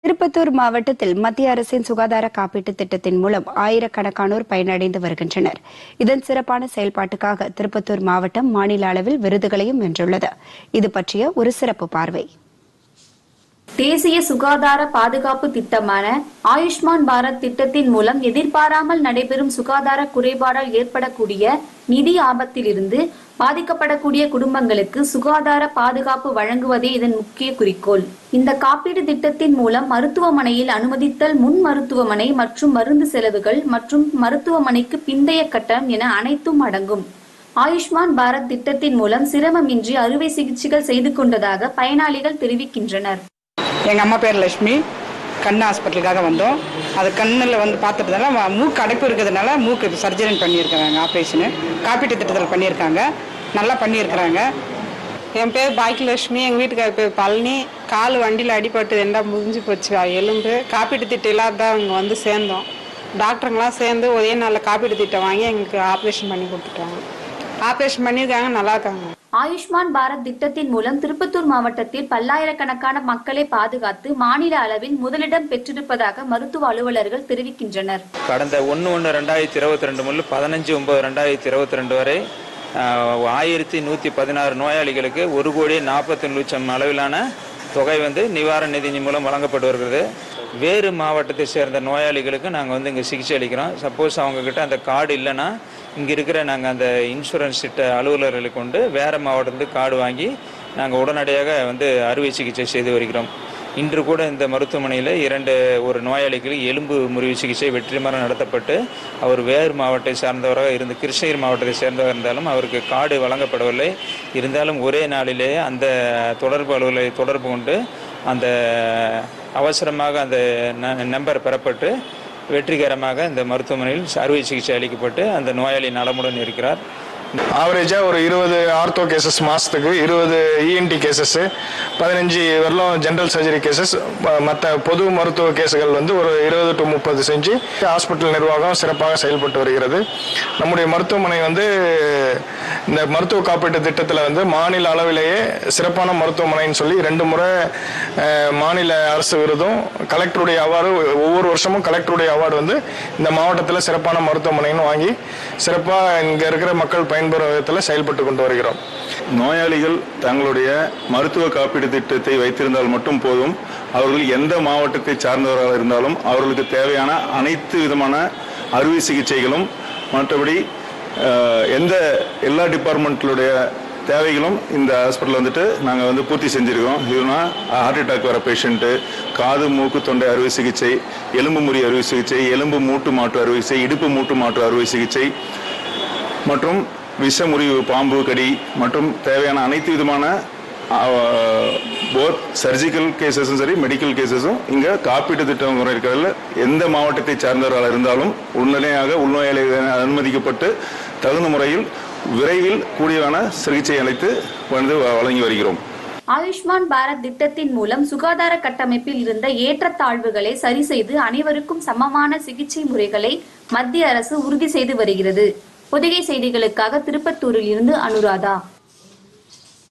திருப்பத்தூர் மாவட்டத்தில் மத்திய அரசின் சுகாதார காப்பீட்டு திட்டத்தின் மூலம் ஆயிரக்கணக்கானோர் பயனடைந்து வருகின்றனர். இதன் சிறப்பான செயல்பாட்டுக்காக திருப்பத்தூர் மாவட்டம் மாநில அளவில் விருதுகளையும் வென்றுள்ளது. இது பற்றிய ஒரு சிறப்பு பார்வை. தேசிய சுகாதார பாதுகாப்பு திட்டமான ஆயுஷ்மான் பாரத் திட்டத்தின் மூலம் எதிர்பாராமல் நடைபெறும் சுகாதார குறைபாடால் ஏற்படக்கூடிய நிதி ஆபத்திலிருந்து பாதிக்கப்படக்கூடிய குடும்பங்களுக்கு சுகாதார பாதுகாப்பு வழங்குவதே இதன் முக்கிய குறிக்கோள். இந்த காப்பீடு திட்டத்தின் மூலம் மருத்துவமனையில் அனுமதித்தல், முன் மருத்துவமனை மற்றும் மருந்து செலவுகள் மற்றும் மருத்துவமனைக்கு பிந்தைய கட்டணம் என அனைத்தும் அடங்கும். ஆயுஷ்மான் பாரத் திட்டத்தின் மூலம் சிரமமின்றி அறுவை சிகிச்சைகள் செய்து கொண்டதாக பயனாளிகள் தெரிவிக்கின்றனர். எங்கள் அம்மா பேர் லட்சுமி. கண் ஹாஸ்பிட்டலுக்காக வந்தோம். அது கண்ணில் பார்த்துட்டதால மூக்கு அடைப்பு இருக்கிறதுனால மூக்கு சர்ஜரி பண்ணியிருக்கிறாங்க. ஆப்ரேஷனு காப்பீட்டு திட்டத்தில் பண்ணியிருக்காங்க. நல்லா பண்ணியிருக்கிறாங்க. என் பேர் பாக்கியலட்சுமி. எங்கள் வீட்டுக்கார பேர் பழனி. கால் வண்டியில் அடிபட்டு ரெண்டா முடிஞ்சு போச்சு எலும்பு. காப்பீட்டு திட்டம் இல்லாத அவங்க சேர்ந்தோம். டாக்டருங்களாம் சேர்ந்து ஒரே நாளில் காப்பீட்டு திட்டம் வாங்கி எங்களுக்கு ஆப்ரேஷன் பண்ணி கொடுத்துட்டாங்க. ஆப்ரேஷன் பண்ணியிருக்காங்க, நல்லா இருக்காங்க. ஆயுஷ்மான் பாரத் திட்டத்தின் மூலம் திருப்பத்தூர் மாவட்டத்தில் பல்லாயிரக்கணக்கான மக்களை பாதுகாத்து மாநில அளவில் முதலிடம் பெற்றிருப்பதாக மருத்துவ அலுவலர்கள் தெரிவிக்கின்றனர். கடந்த 1/1/2022 முதல் 15/9/2022 வரை 1116 நோயாளிகளுக்கு 1,40,00,000 அளவிலான தொகை நிவாரண நிதி மூலம் வழங்கப்பட்டு வருகிறது. வேறு மாவட்டத்தை சேர்ந்த நோயாளிகளுக்கு நாங்கள் இங்கே சிகிச்சை அளிக்கிறோம். சப்போஸ் அவங்கக்கிட்ட அந்த கார்டு இல்லைன்னா இங்கே இருக்கிற நாங்கள் அந்த இன்சூரன்ஸ் திட்ட அலுவலர்களை கொண்டு வேறு மாவட்டத்துக்கு கார்டு வாங்கி நாங்கள் உடனடியாக அறுவை சிகிச்சை செய்து வருகிறோம். இன்று கூட இந்த மருத்துவமனையில் ஒரு நோயாளிக்கு எலும்பு முறிவு சிகிச்சை வெற்றிகரமாக நடத்தப்பட்டு அவர் வேறு மாவட்டத்தை சார்ந்தவராக இருந்து கிருஷ்ணகிரி மாவட்டத்தை சேர்ந்தவர் இருந்தாலும் அவருக்கு கார்டு வழங்கப்படவில்லை. இருந்தாலும் ஒரே நாளிலேயே அந்த தொடர்பு அலுவலரை தொடர்பு கொண்டு அந்த அவசரமாக அந்த நம்பர் பெறப்பட்டு வெற்றிகரமாக இந்த மருத்துவமனையில் அறுவை சிகிச்சை அளிக்கப்பட்டு அந்த நோயாளி நலமுடன் இருக்கிறார். ஆவரேஜா ஒரு 20 ஆர்த்தோ கேசஸ் மாசத்துக்கு, 20 இஎன்டி கேசஸ், 15 வரலாம் ஜெனரல் சர்ஜரி கேசஸ், மற்ற பொது மருத்துவ கேசுகள் ஒரு 20 to 30 செஞ்சு ஹாஸ்பிட்டல் நிர்வாகம் சிறப்பாக செயல்பட்டு வருகிறது. நம்முடைய மருத்துவமனை இந்த மருத்துவ காப்பீட்டு திட்டத்தில் மாநில அளவிலேயே சிறப்பான மருத்துவமனைன்னு சொல்லி 2 முறை மாநில அரசு விருதும் கலெக்டருடைய அவார்டு, ஒவ்வொரு வருஷமும் கலெக்டருடைய அவார்டு இந்த மாவட்டத்தில் சிறப்பான மருத்துவமனைன்னு வாங்கி சிறப்பாக இங்கே இருக்கிற மக்கள் பயன்பெறும் விதத்தில் செயல்பட்டு கொண்டு வருகிறோம். நோயாளிகள் தங்களுடைய மருத்துவ காப்பீடு திட்டத்தை வைத்திருந்தால் மட்டும் போதும். அவர்கள் எந்த மாவட்டத்தை சார்ந்தவராக இருந்தாலும் அவர்களுக்கு தேவையான அனைத்து விதமான அறுவை சிகிச்சைகளும் மற்றபடி எல்லா டிபார்ட்மெண்ட்களுடைய தேவைகளும் இந்த ஹாஸ்பிட்டல் நாங்கள் பூர்த்தி செஞ்சுருக்கோம். இதுனா ஹார்ட் அட்டாக் வர பேஷண்ட்டு, காது மூக்கு தொண்டை அறுவை சிகிச்சை, எலும்பு முறி அறுவை சிகிச்சை, எலும்பு மூட்டு மாற்று அறுவை சிகிச்சை, இடுப்பு மூட்டு மாற்று அறுவை சிகிச்சை மற்றும் விஷ முறிவு, பாம்பு கடி மற்றும் தேவையான அனைத்து விதமான போத் சர்ஜிக்கல் கேசஸும் சரி மெடிக்கல் கேசஸும் இங்கே காப்பீட்டு திட்டம் இருக்கிறதுல எந்த மாவட்டத்தை சார்ந்தவர்களாக இருந்தாலும் உடனடியாக உள்நோயாளிகள் அனுமதிக்கப்பட்டு தகுந்த முறையில் விரைவில் கூடியவான சிகிச்சை அளித்து வழங்கி வருகிறோம். ஆயுஷ்மான் பாரத் திட்டத்தின் மூலம் சுகாதார கட்டமைப்பில் இருந்த ஏற்றத்தாழ்வுகளை சரி செய்து அனைவருக்கும் சமமான சிகிச்சை முறைகளை மத்திய அரசு உறுதி செய்து வருகிறது. பொதிகை செய்திகளுக்காக திருப்பத்தூரில் இருந்து அனுராதா.